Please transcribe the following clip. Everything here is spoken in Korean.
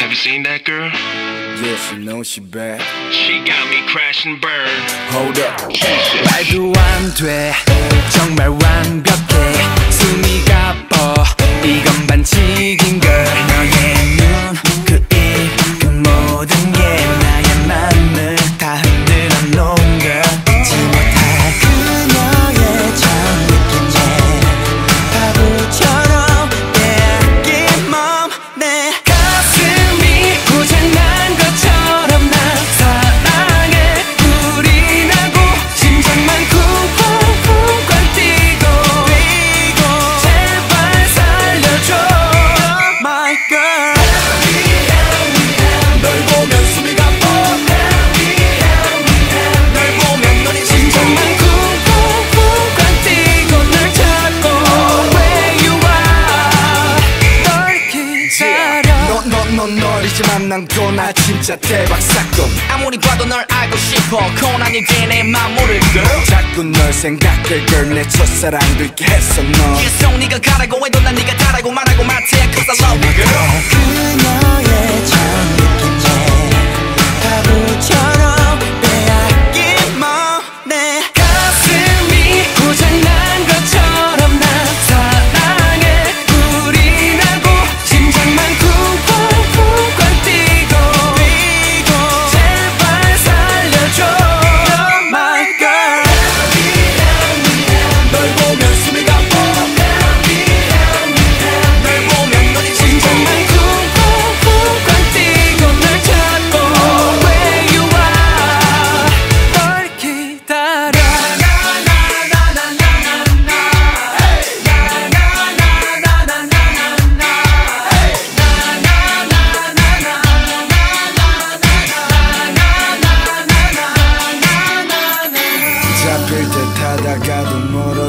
Have you seen that girl? Yeah, she knows she bad. She got me crash and burn. Hold up. 말도 안 돼. 정말 완벽해. 숨이 가뻐. 이건 반칙인 걸. 너의 눈, 그 입, 그 모든 게 나의 맘을 다 흔들어 놓은 걸. 잊지 못할 그녀의 처음 느낀 바보처럼 빼앗긴 맘. 내 가슴이 고장난 것처럼 난 사랑에 불이 나고 심장만 쿵쿵쿵 뛰고 제발 살려줘 My girl. 널 보면 숨이 가빠. 널 보면 눈이 심장만 쿵쿵쿵 뛰고 널 찾고 Where you are 널 기다려. 널이지만 난 또 나 진짜 대박 사건. 아무리 봐도 널 알고 싶어 고난이지 내 맘 모를 girl. 자꾸 널 생각해 girl. 내 첫사랑 될게 했어 너. 계속 네가 가라고 해도 난 네가 가라고 말하고 마트야 cause I love you girl. 그녀의 처음 느낀 바보처럼 빼앗긴 맘. 내 가슴이 고장난 것처럼 난 사랑에 불이 나고 심장만 쿵쿵쿵 뛰고 제발 살려줘 My girl. 널 보면 숨이 가빠. 널 보면 눈이 심장만 쿵쿵쿵 뛰고 널 찾고 Where you are 널 기다려. 잡힐 듯 하다가도 멀어